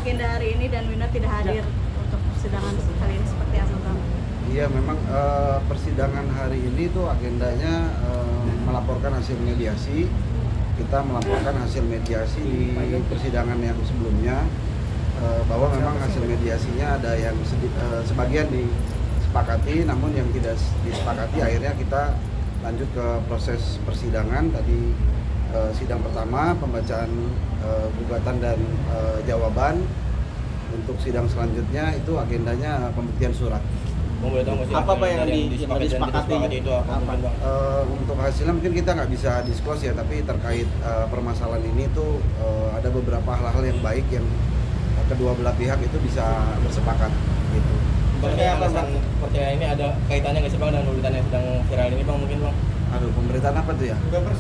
agenda hari ini dan Wina tidak hadir untuk persidangan kali ini seperti apa Bang? Iya, memang persidangan hari ini tuh agendanya melaporkan hasil mediasi. Kita melaporkan hasil mediasi di persidangan yang sebelumnya, bahwa memang hasil mediasinya ada yang sebagian disepakati, namun yang tidak disepakati akhirnya kita lanjut ke proses persidangan. Tadi sidang pertama pembacaan gugatan dan jawaban. Untuk sidang selanjutnya itu agendanya pembuktian surat. Apa Pak yang disepakati itu apa? Untuk hasilnya mungkin kita nggak bisa disclose ya, tapi terkait permasalahan ini tuh ada beberapa hal-hal yang baik yang kedua belah pihak itu bisa bersepakat gitu. Bang, apa Bang? Percaya ini ada kaitannya nggak sih Bang dengan pemberitaan yang sedang viral ini Bang, mungkin Bang? Aduh, pemberitaan apa tuh ya?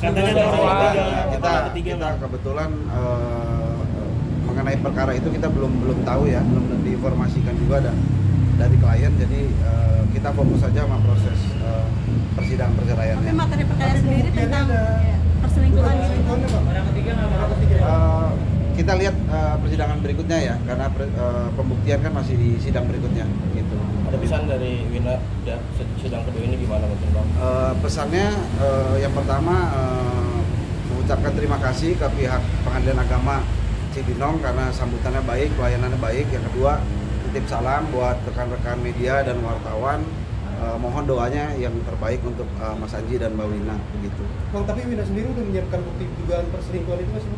Kita kebetulan mengenai perkara itu kita belum tahu ya, belum diinformasikan juga dari klien, jadi kita fokus saja sama proses persidangan perceraiannya. Tapi materi perkara sendiri tentang perselingkuhan gitu. Orang ketiga nggak Kita lihat persidangan berikutnya ya, karena pembuktian kan masih di sidang berikutnya gitu. Ada pesan dari Wina sidang kedua ini gimana mungkin Bang? Pesannya yang pertama mengucapkan terima kasih ke pihak Pengadilan Agama Cibinong karena sambutannya baik, pelayanannya baik. Yang kedua, titip salam buat rekan-rekan media dan wartawan. Mohon doanya yang terbaik untuk Mas Anji dan Mbak Wina begitu. Bang, tapi Wina sendiri udah menyiapkan bukti dugaan perselingkuhan itu masih?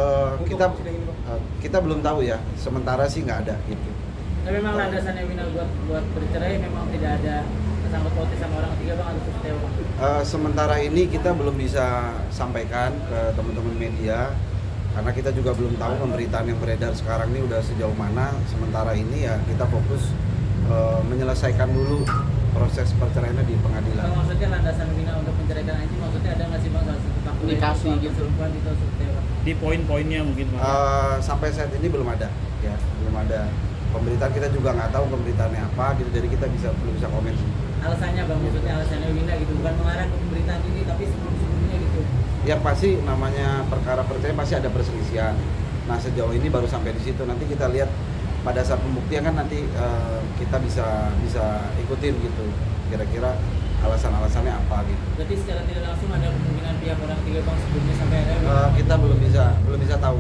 Kita belum tahu ya. Sementara sih nggak ada gitu. Tapi memang landasannya Wina buat bercerai memang tidak ada kesangkut pautin sama orang ketiga Bang, atau seperti apa? Sementara ini kita belum bisa sampaikan ke teman-teman media karena kita juga belum tahu pemberitaan yang beredar sekarang ini udah sejauh mana. Sementara ini ya kita fokus menyelesaikan dulu proses perceraiannya di pengadilan. Maksudnya landasan Wina untuk menceraikan Anji, maksudnya ada nggak sih Bang komunikasi gitu itu seperti apa? Di poin-poinnya mungkin Bang. Sampai saat ini belum ada ya, belum ada pemberitaan. Kita juga nggak tahu pemberitaannya apa gitu, jadi kita belum bisa komen. Alasannya Bang, maksudnya alasannya Wina gitu, bukan mengarah ke pemberitaan ini tapi sebelum-sebelumnya gitu. Ya pasti namanya perkara perceraian pasti ada perselisihan. Nah sejauh ini baru sampai di situ. Nanti kita lihat pada saat pembuktian kan nanti kita bisa ikutin gitu. Kira-kira alasan-alasannya apa gitu. Berarti secara tidak langsung ada kemungkinan pihak orang tiga Bang sebelumnya sampai ada. Kita belum bisa tahu.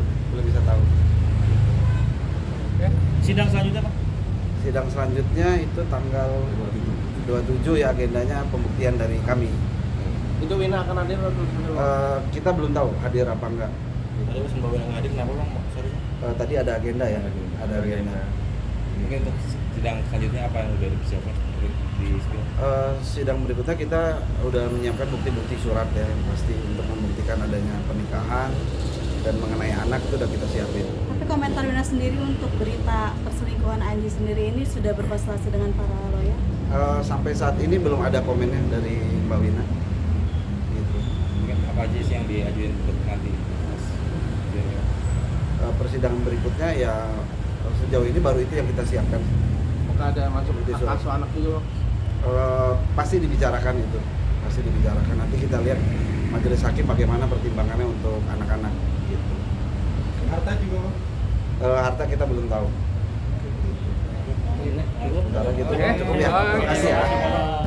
Ya. Sidang selanjutnya Pak? Sidang selanjutnya itu tanggal 27 ya, agendanya pembuktian dari kami. Itu Wina akan hadir atau kita belum tahu hadir apa enggak. Tadi pas Mbak Wina nggak hadir, kenapa Bang? Sorry. Tadi ada agenda ya, ada agenda. Mungkin untuk sidang selanjutnya apa yang udah dipersiapkan di sidang berikutnya kita udah menyiapkan bukti-bukti surat ya, yang pasti untuk membuktikan adanya pernikahan dan mengenai anak itu udah kita siapin. Tapi komentar Wina sendiri untuk berita perselingkuhan Anji sendiri ini sudah berkonsultasi dengan para lawyer? Sampai saat ini belum ada komennya dari Mbak Wina. Gitu. Mungkin apa aja sih yang diajuin untuk nanti? Persidangan berikutnya ya sejauh ini baru itu yang kita siapkan. Apakah ada masuk kasus anak juga? Pasti dibicarakan itu, pasti dibicarakan. Nanti kita lihat majelis hakim bagaimana pertimbangannya untuk anak-anak. Gitu. Harta juga Bang? Harta kita belum tahu. Sementara gitu. Cukup ya. Terima kasih ya.